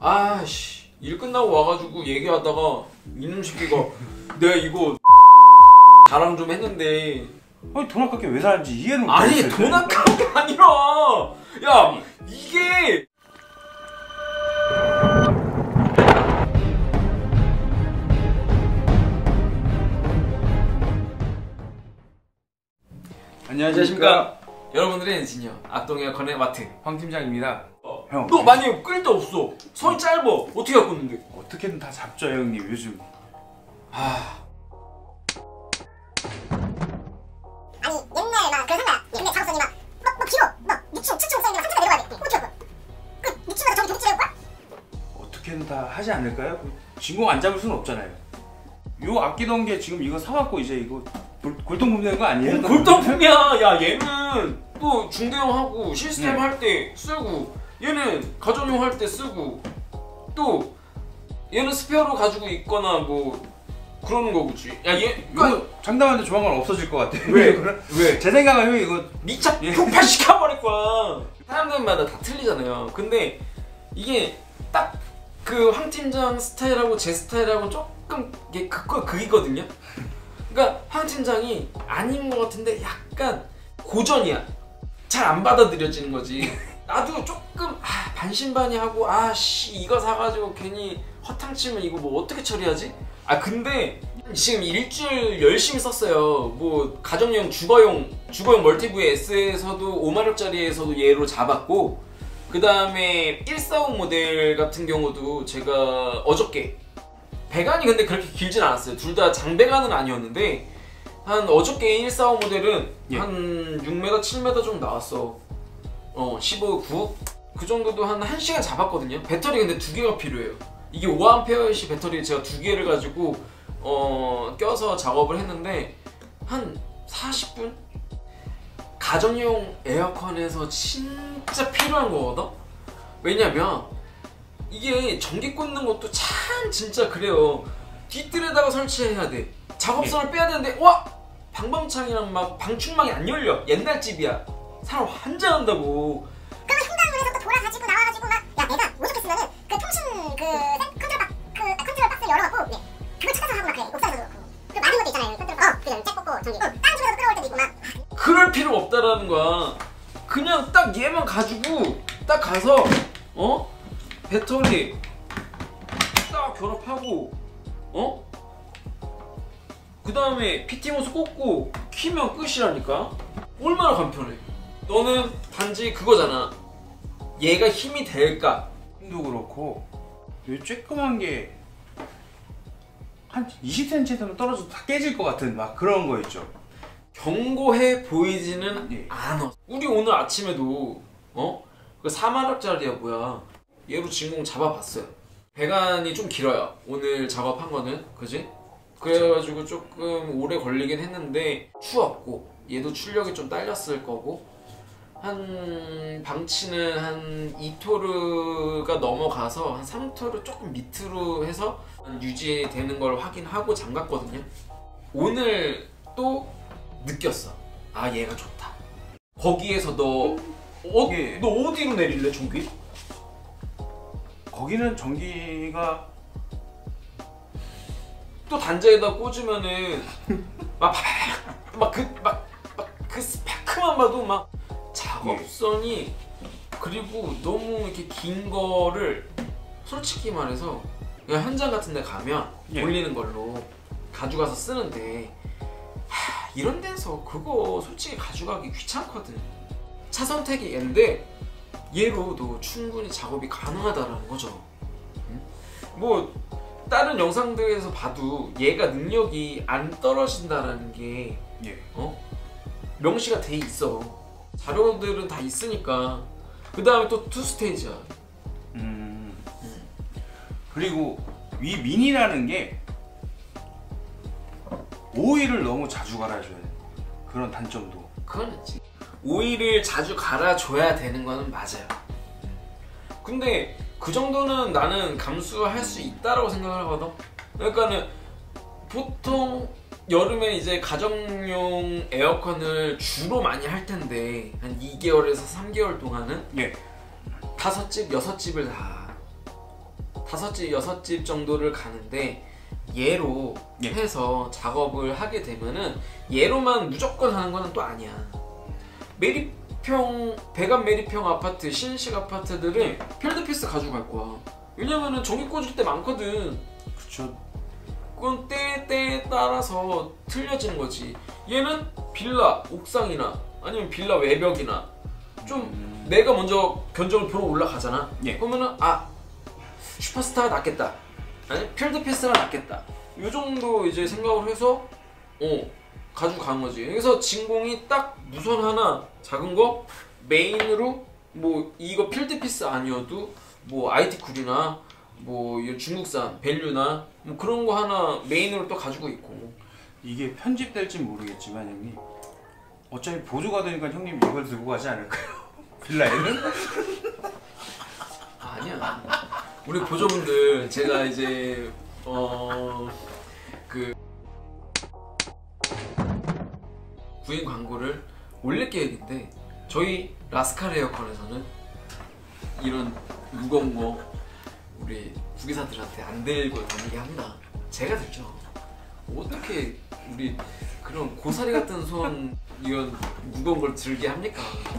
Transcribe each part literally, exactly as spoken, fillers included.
아씨 일 끝나고 와가지고 얘기하다가 이놈 새끼가 내가 이거 자랑 좀 했는데 아니 돈 아깝게 왜 사는지 이해는 아니 돈 아까운 게 아니라 야 이게 안녕하십니까. 여러분들의 엔지니어 악동의 커넥마트 황 팀장입니다. 어. 형 너 많이 끌 데 없어. 손이 짧아. 어떻게 갖고 있는데? 어떻게든 다 잡죠 형님 요즘. 아 아니 옛날 막 그 생각 옛날 작업선이 막 막 막 길어 막 육 층 칠 층 쌓이면 한 층에 내려가야 돼. 어떻게 할 거야? 그 육 층마다 저기 도둑질 할 거야? 어떻게든 다 하지 않을까요? 진공 안 잡을 수는 없잖아요. 요 아끼던 게 지금 이거 사갖고 이제 이거 골, 골동품되는 거 아니에요? 골동품이야. 야 얘는 또 중대형하고 시스템 네. 할 때 쓰고 얘는 가정용 할 때 쓰고 또 얘는 스페어로 가지고 있거나 뭐 그러는 거겠지. 야 얘 이거 장담하는데 조만간 없어질 것 같아. 왜? 왜? 제 생각은 형이 이거 미차 예. 폭발시켜버릴 거야. 사람들마다 다 틀리잖아요. 근데 이게 딱 그 황 팀장 스타일하고 제 스타일하고 조금 이게 극과 극이거든요. 그러니까 황 팀장이 아닌 것 같은데 약간 고전이야. 잘 안 받아들여지는 거지. 나도 조금 아, 반신반의하고 아씨 이거 사가지고 괜히 허탕치면 이거 뭐 어떻게 처리하지? 아 근데 지금 일주일 열심히 썼어요. 뭐 가정용 주거용 주거용 멀티브이 S에서도 오마력짜리에서도 얘로 잡았고 그 다음에 백사십오 모델 같은 경우도 제가 어저께 배관이 근데 그렇게 길진 않았어요. 둘 다 장배관은 아니었는데 한 어저께 백사십오 모델은 예. 한 육 미터 칠 미터 정도 나왔어. 어 십오, 구 그 정도도 한 1시간 잡았거든요. 배터리 근데 두 개가 필요해요. 이게 오 암페어시 배터리 제가 두 개를 가지고 어 껴서 작업을 했는데 한 사십 분? 가정용 에어컨에서 진짜 필요한 거거든? 왜냐면 이게 전기 꽂는 것도 참 진짜 그래요. 뒷뜰에다가 설치해야 돼. 작업선을 빼야 되는데 와! 방범창이랑 막 방충망이 안 열려. 옛날 집이야. 사람 환장한다고. 그러면 현관문에서 또 돌아가지고 나와가지고 막 야 내가 오죽했으면은 그 통신 그 센- 컨트롤 박 그 컨트롤 박스를 열어갖고 예. 그걸 찾아서 하고 막 그래. 옥상에서도 그렇고 그 많은 것도 있잖아요. 컨트롤 박스. 어 그냥 잭 꽂고 저기 응. 다른 집에서 끌어올 때도 있고 막 그럴 필요가 없다라는 거야. 그냥 딱 얘만 가지고 딱 가서 어? 배터리 딱 결합하고 어? 그 다음에 피팅 호스 꽂고 키면 끝이라니까? 얼마나 간편해. 너는 단지 그거잖아. 얘가 힘이 될까? 힘도 그렇고 요 쬐끄만 게 한 이십 센티미터 떨어져도 다 깨질 것 같은 막 그런 거 있죠. 견고해 보이지는 예. 않아. 우리 오늘 아침에도 어? 그 사마력짜리야 뭐야. 얘로 진공 잡아봤어요. 배관이 좀 길어요. 오늘 작업한 거는 그지? 그래가지고 조금 오래 걸리긴 했는데 추웠고 얘도 출력이 좀 딸렸을 거고 한 방치는 한 이 토르가 넘어가서 한 삼 토르 조금 밑으로 해서 유지되는 걸 확인하고 잠갔거든요. 오늘 또 느꼈어. 아 얘가 좋다. 거기에서 너 어, 예. 너 어디로 내릴래 전기? 거기는 전기가 또 단자에다 꽂으면은 막막그막그 스펙만 봐도 막 작업선이 그리고 너무 이렇게 긴 거를 솔직히 말해서 그냥 현장 같은 데 가면 예. 돌리는 걸로 가져가서 쓰는데 하, 이런 데서 그거 솔직히 가져가기 귀찮거든. 차 선택이 얘인데 얘로도 충분히 작업이 가능하다라는 거죠. 응? 뭐 다른 영상들에서 봐도 얘가 능력이 안 떨어진다라는 게 예. 어? 명시가 돼 있어. 자료들은 다 있으니까. 그 다음에 또 투 스테이지야. 음. 그리고 위 미니라는 게 오일을 너무 자주 갈아줘야 돼. 그런 단점도. 그건 있지. 오일을 자주 갈아줘야 되는 거는 맞아요. 근데 그 정도는 나는 감수할 수 있다라고 생각을 하거든. 그러니까는 보통 여름에 이제 가정용 에어컨을 주로 많이 할 텐데 한 이 개월에서 삼 개월 동안은 예. 다섯 집, 여섯 집을 다 다섯 집, 여섯 집 정도를 가는데 얘로 예. 해서 작업을 하게 되면은 얘로만 무조건 하는 거는 또 아니야. 매립형, 배관 매립형 아파트, 신식 아파트들은 필드피스 가져갈 거야. 왜냐면은 전기 꽂을 때 많거든. 그쵸. 그건 때에 때에 따라서 틀려지는 거지. 얘는 빌라 옥상이나 아니면 빌라 외벽이나 좀 음. 내가 먼저 견적을 보러 올라가잖아. 예. 그러면은 아 슈퍼스타가 낫겠다, 아니 필드피스가 낫겠다, 요 정도 이제 생각을 해서 어 가지고 가는 거지. 그래서 진공이 딱 무선 하나 작은 거 메인으로 뭐 이거 필드피스 아니어도 뭐 아이티쿨이나 뭐 중국산 밸류나 뭐 그런 거 하나 메인으로 또 가지고 있고. 이게 편집될진 모르겠지만 형님 어차피 보조가 되니까 형님 이걸 들고 가지 않을까요? 빌라에는? 아, 아니야. 우리 보조분들 제가 이제 어 그 구인 광고를 올릴 계획인데 저희 라스칼 에어컨에서는 이런 무거운 거 우리 구기사들한테 안 들고 다니게 합니다. 제가 들죠. 어떻게 우리 그런 고사리 같은 손 이런 무거운 걸 들게 합니까?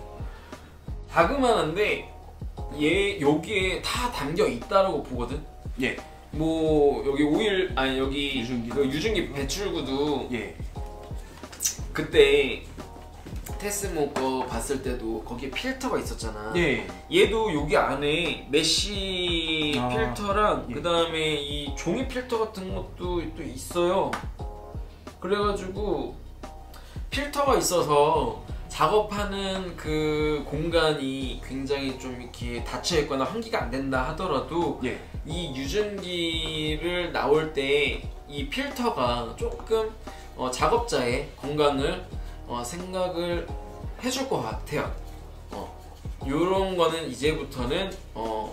자그만한데 얘 여기에 다 담겨 있다라고 보거든. 예. 뭐 여기 오일 아니 여기 유증기. 그 유증기 배출구도 예. 그때 테스모 거 봤을 때도 거기에 필터가 있었잖아. 예. 얘도 여기 안에 메쉬 아, 필터랑 예. 그 다음에 이 종이 필터 같은 것도 또 있어요. 그래가지고 필터가 있어서 작업하는 그 공간이 굉장히 좀 이렇게 닫혀 있거나 환기가 안 된다 하더라도 예. 이 유증기를 나올 때 이 필터가 조금 어, 작업자의 건강을 어, 생각을 해줄 것 같아요. 어, 요런 거는 이제부터는 어,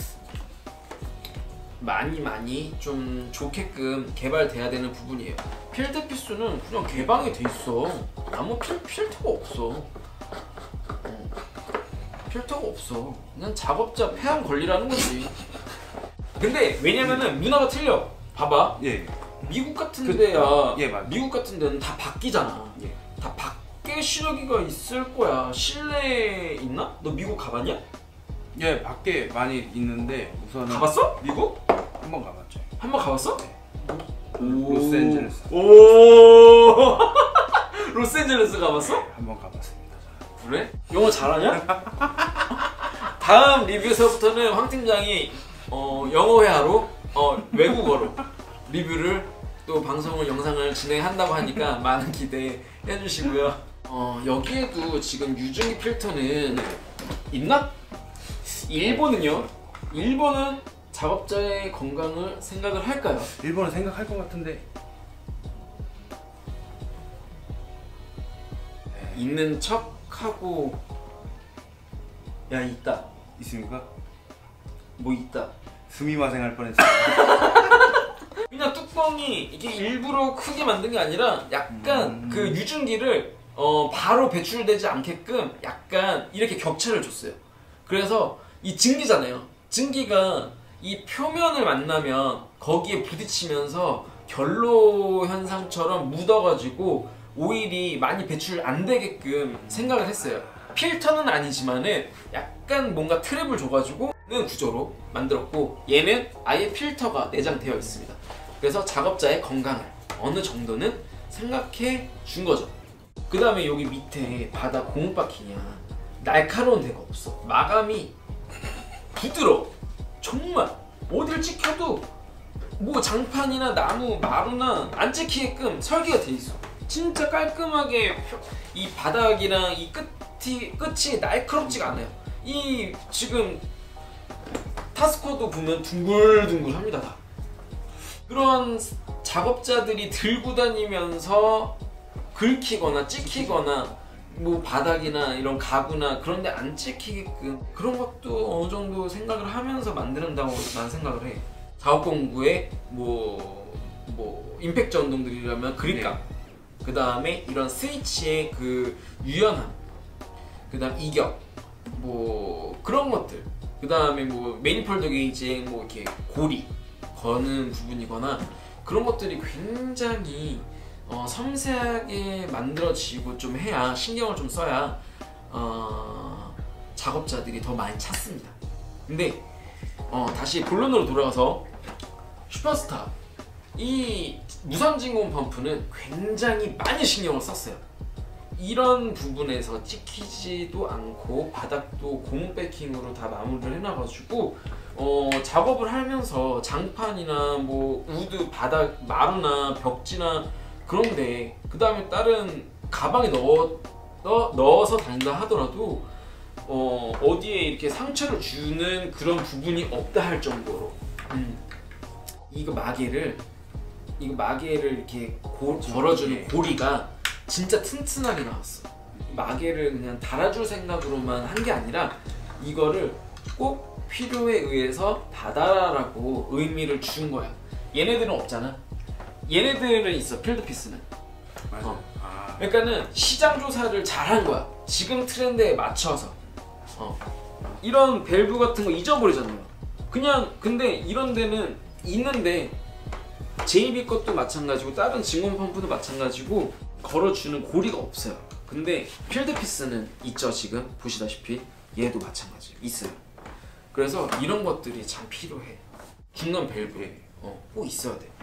많이 많이 좀 좋게끔 개발돼야 되는 부분이에요. 필드피스는 그냥 개방이 돼 있어. 아무 필, 필터가 없어. 어, 필터가 없어. 그냥 작업자 폐암 걸리라는 거지. 근데 왜냐면은 문화가 틀려. 봐봐. 예. 미국 같은 그- 데야. 예, 맞- 미국 같은 데는 다 밖이잖아. 예. 다 밖에 실외기가 있을 거야. 실내에 있나? 너 미국 가봤냐? 예, 밖에 많이 있는데 우선은 가봤어? 미국? 한 번 가봤죠. 한 번 가봤어? 오. 로스앤젤레스. 오. 로스앤젤레스 가봤어? 한 번 가봤습니다. 그래? 영어 잘하냐? 다음 리뷰에서부터는 황 팀장이 어, 영어 회화로 어, 외국어로 리뷰를 또 방송을 영상을 진행한다고 하니까 많은 기대해 주시고요. 어, 여기에도 지금 유증기 필터는 있나? 일본은요? 일본은 작업자의 건강을 생각을 할까요? 일본은 생각할 것 같은데 있는 척하고 야 있다. 있습니까? 뭐 있다. 스미마생 할 뻔했어요. 그냥 뚜껑이 이게 일부러 크게 만든 게 아니라 약간 음. 그 유증기를 어 바로 배출되지 않게끔 약간 이렇게 격차를 줬어요. 그래서 이 증기잖아요. 증기가 이 표면을 만나면 거기에 부딪히면서 결로 현상처럼 묻어가지고 오일이 많이 배출 안 되게끔 생각을 했어요. 필터는 아니지만은 약간 뭔가 트랩을 줘가지고 는 구조로 만들었고 얘는 아예 필터가 내장되어 있습니다. 그래서 작업자의 건강을 어느 정도는 생각해 준 거죠. 그 다음에 여기 밑에 바닥 고무 바퀴냐 날카로운 데가 없어. 마감이 부드러워. 정말 어딜 찍혀도 뭐 장판이나 나무, 마루나 안 찍히게끔 설계가 돼 있어. 진짜 깔끔하게 이 바닥이랑 이 끝이 끝이 날카롭지가 않아요. 이 지금 타스코도 보면 둥글둥글합니다. 다. 그런 작업자들이 들고 다니면서 긁히거나 찍히거나 뭐 바닥이나 이런 가구나 그런 데 안 찍히게끔 그런 것도 어느 정도 생각을 하면서 만든다고 난 생각을 해. 작업 공구에 뭐, 뭐 임팩트 운동들이라면 그립감, 그 다음에 이런 스위치의 그 유연함, 그 다음 이격, 뭐 그런 것들 그 다음에 뭐 매니폴드 게이지에 뭐 이렇게 고리 거는 부분이거나 그런 것들이 굉장히 어, 섬세하게 만들어지고 좀 해야, 신경을 좀 써야 어, 작업자들이 더 많이 찾습니다. 근데 어, 다시 본론으로 돌아가서 슈퍼스타 이 무선진공 펌프는 굉장히 많이 신경을 썼어요. 이런 부분에서 찍히지도 않고 바닥도 고무 베킹으로 다 마무리를 해놔가지고 어, 작업을 하면서 장판이나 뭐 우드 바닥 마루나 벽지나 그런데 그 다음에 다른 가방에 넣어, 넣어, 넣어서 다닌다 하더라도 어, 어디에 이렇게 상처를 주는 그런 부분이 없다 할 정도로 음. 이거 마개를 이거 마개를 이렇게 고, 걸어주는 고리가 진짜 튼튼하게 나왔어. 마개를 그냥 달아줄 생각으로만 한 게 아니라 이거를 꼭 필요에 의해서 받아라라고 의미를 준 거야. 얘네들은 없잖아. 얘네들은 있어, 필드피스는. 맞아. 어. 아. 그러니까는 시장 조사를 잘한 거야. 지금 트렌드에 맞춰서. 어. 이런 밸브 같은 거 잊어버리잖아요. 그냥 근데 이런 데는 있는데 제이비 것도 마찬가지고 다른 진공 펌프도 마찬가지고 걸어주는 고리가 없어요. 근데 필드피스는 있죠. 지금 보시다시피 얘도 마찬가지 있어요. 그래서 이런 것들이 참 필요해. 중간 밸브에 어, 꼭 있어야 돼.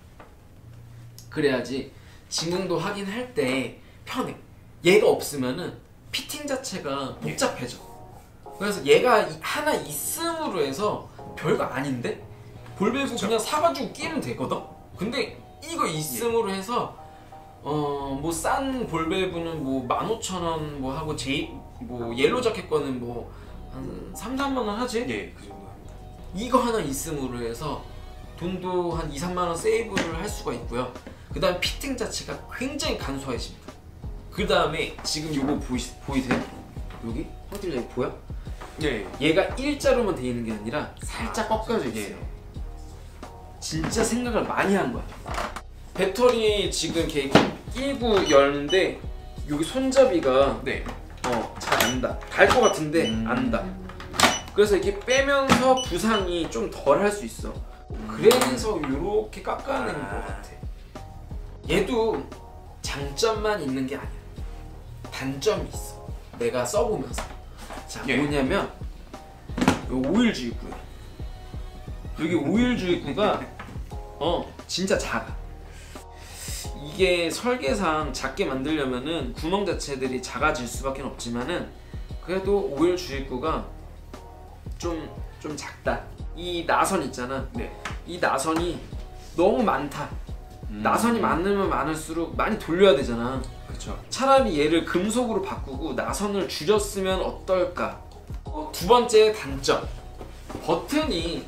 그래야지 진공도 하긴 할 때 편해. 얘가 없으면은 피팅 자체가 복잡해져. 그래서 얘가 하나 있음으로 해서 별거 아닌데 볼밸브 그냥 사가지고 끼면 되거든? 근데 이거 있음으로 해서 어 뭐 싼 볼밸브는 뭐 만 오천 원 뭐 하고 제이 뭐 옐로 자켓 거는 뭐 한 삼, 사만 원 하지? 예, 그 정도 합니다. 이거 하나 있음으로 해서 돈도 한 이, 삼만 원 세이브를 할 수가 있고요. 그 다음 피팅 자체가 굉장히 간소해집니다. 그 다음에 지금 요거 보이, 보이세요? 여기? 형들 여기 보여? 예. 얘가 일자로만 돼 있는 게 아니라 살짝 꺾여져 있어요. 예. 진짜 생각을 많이 한 거야. 배터리 지금 이렇게 끼고 열는데 여기 손잡이가 네. 어, 잘 안 닿아. 달 것 같은데 음. 안 닿아. 그래서 이렇게 빼면서 부상이 좀 덜 할 수 있어. 그래서 이렇게 깎아내는 아. 것 같아. 얘도 장점만 있는 게 아니야. 단점이 있어. 내가 써보면서. 자, 예. 뭐냐면 요 오일 주입구야. 여기 오일 주입구가 어 진짜 작아. 이게 설계상 작게 만들려면은 구멍 자체들이 작아질 수밖에 없지만은 그래도 오일 주입구가 좀 좀 작다. 이 나선 있잖아. 네. 이 나선이 너무 많다. 음. 나선이 많으면 많을수록 많이 돌려야 되잖아. 그렇죠. 차라리 얘를 금속으로 바꾸고 나선을 줄였으면 어떨까? 어, 두 번째 단점. 버튼이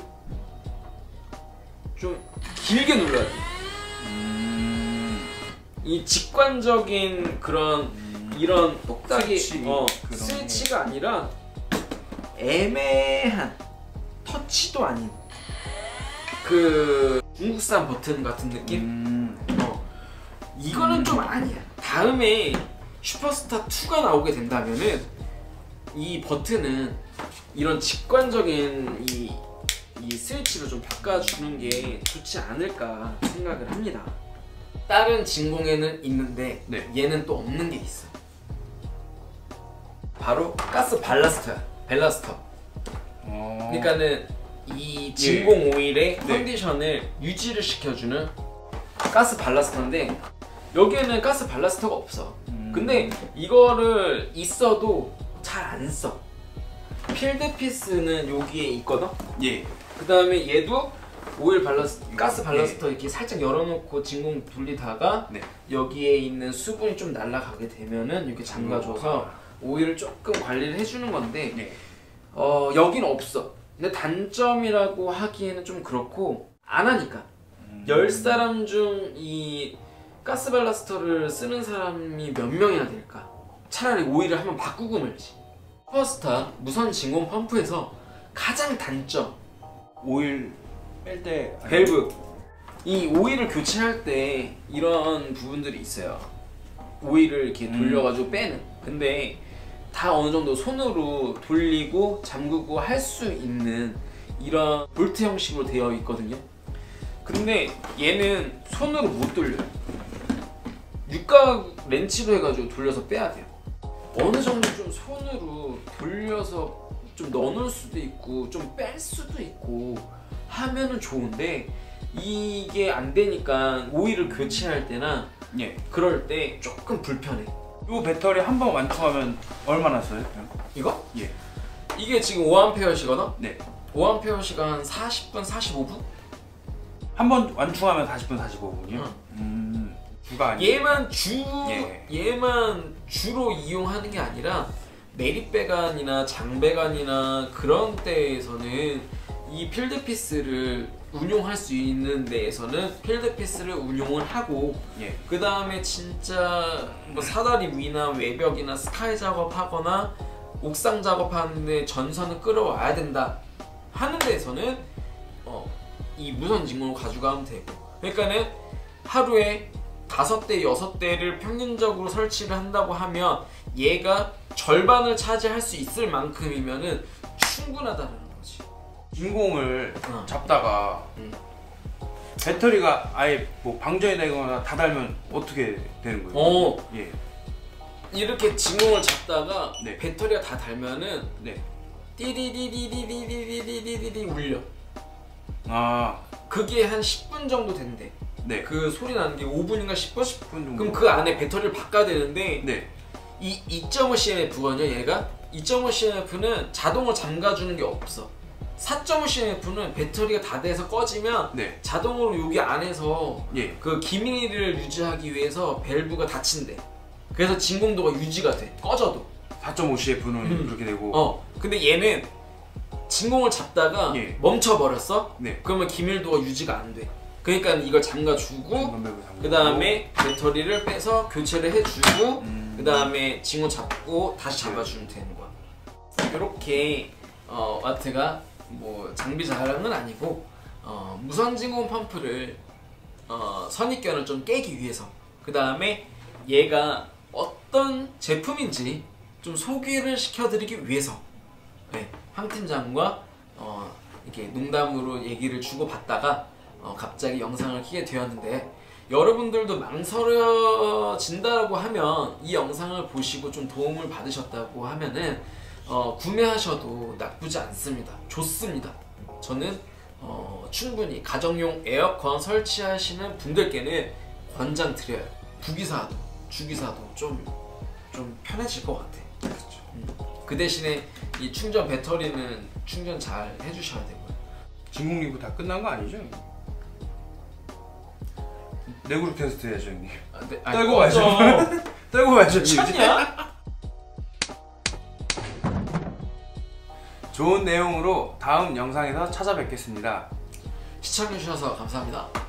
좀 길게 눌러야 돼. 음. 이 직관적인 그런 이런 똑딱이 스위치, 어, 그런 스위치가 아니라 애매한 터치도 아닌 그 중국산 버튼 같은 느낌? 음. 어. 이거는 좀 아니야. 다음에 슈퍼스타 투가 나오게 된다면은 이 버튼은 이런 직관적인 이, 이 스위치로 좀 바꿔주는 게 좋지 않을까 생각을 합니다. 다른 진공에는 있는데 네. 얘는 또 없는 게 있어. 바로 가스 발라스터야. 벨라스터. 어. 그러니까는 이 진공 오일의 네. 컨디션을 유지를 시켜주는 가스 발라스터인데 여기에는 가스 발라스터가 없어. 음. 근데 이거를 있어도 잘 안 써. 필드피스는 여기에 있거든? 예. 그 다음에 얘도 오일 발라스, 가스 발라스터 네. 이렇게 살짝 열어놓고 진공 돌리다가 네. 여기에 있는 수분이 좀 날아가게 되면은 이렇게 잠가줘서 오일을 조금 관리를 해주는 건데 네. 어 여기는 없어. 근데 단점이라고 하기에는 좀 그렇고 안 하니까 음. 열 사람 중 이 가스 발라스터를 쓰는 사람이 몇 명이나 될까? 차라리 오일을 한번 바꾸고 말지. 슈퍼스타 무선 진공 펌프에서 가장 단점 오일 뺄 때 밸브. 이 오일을 교체할 때 이런 부분들이 있어요. 오일을 이렇게 음. 돌려가지고 빼는. 근데 다 어느 정도 손으로 돌리고 잠그고 할 수 있는 이런 볼트 형식으로 되어 있거든요. 근데 얘는 손으로 못 돌려요. 육각 렌치로 해가지고 돌려서 빼야 돼요. 어느 정도 좀 손으로 돌려서 좀 넣어놓을 수도 있고 좀 뺄 수도 있고 하면은 좋은데 이게 안 되니까 오일을 교체할 때나 예. 그럴 때 조금 불편해. 이 배터리 한 번 완충하면 얼마나 써요? 이거? 예. 이게 지금 오 암페어시거든? 네. 오 암페어시가 한 사십 분, 사십오 분? 한 번 완충하면 사십 분, 사십오 분이요? 응. 음. 주가 아니에요. 얘만 주 예. 얘만 주로 이용하는 게 아니라 내리배관이나 장배관이나 그런 데에서는 이 필드피스를 운용할 수 있는 데에서는 필드피스를 운용을 하고 예. 그 다음에 진짜 뭐 사다리 위나 외벽이나 스카이 작업하거나 옥상 작업하는데 전선을 끌어와야 된다 하는 데에서는 어, 이 무선 진공을 가져가면 되고, 그러니까는 하루에 다섯 대, 여섯 대를 평균적으로 설치를 한다고 하면 얘가 절반을 차지할 수 있을 만큼이면은 충분하다는 거지. 진공을 어. 잡다가 음. 배터리가 아예 뭐 방전이 되거나 다 달면 어떻게 되는 거예요? 어. 예. 이렇게 진공을 잡다가 네. 배터리가 다 달면은 네. 띠디디디디디디디디디디 울려. 아. 그게 한 십 분 정도 된대. 네. 그 소리 나는 게 오 분인가 십 분? 십 분 정도. 그럼 그 안에 배터리를 바꿔야 되는데 네. 이 이 점 오 씨엠에프거든요. 얘가 이 점 오 씨엠에프는 자동으로 잠가주는 게 없어. 사 점 오 씨엠에프는 배터리가 다 돼서 꺼지면 네. 자동으로 여기 안에서 예. 그 기밀을 유지하기 위해서 밸브가 닫힌대. 그래서 진공도가 유지가 돼. 꺼져도. 사 점 오 씨에프는 음. 그렇게 되고. 어. 근데 얘는 진공을 잡다가 예. 멈춰 버렸어. 네. 그러면 기밀도가 유지가 안 돼. 그러니까 이걸 잠가주고 잠깐만요, 그 다음에 배터리를 빼서 교체를 해주고 음. 그 다음에 진공 잡고 다시 잡아주면 되는 거야. 이렇게 어, 와트가 뭐 장비 자랑은 아니고 어, 무선 진공 펌프를 어, 선입견을 좀 깨기 위해서, 그 다음에 얘가 어떤 제품인지 좀 소개를 시켜드리기 위해서 네, 황 팀장과 어, 이렇게 농담으로 얘기를 주고받다가 어, 갑자기 영상을 키게 되었는데, 여러분들도 망설여진다고 하면 이 영상을 보시고 좀 도움을 받으셨다고 하면은 어, 구매하셔도 나쁘지 않습니다. 좋습니다. 저는 어, 충분히 가정용 에어컨 설치하시는 분들께는 권장드려요. 부기사도 주기사도 좀, 좀 편해질 것 같아. 그렇죠. 음. 그 대신에 이 충전 배터리는 충전 잘 해주셔야 되고요. 진공 리뷰 다 끝난 거 아니죠? 내구력 테스트 해야죠, 형님. 아, 네, 아니, 떨고 꺼져. 가죠. 떨고 가죠. 미쳤냐? 좋은 내용으로 다음 영상에서 찾아뵙겠습니다. 시청해주셔서 감사합니다.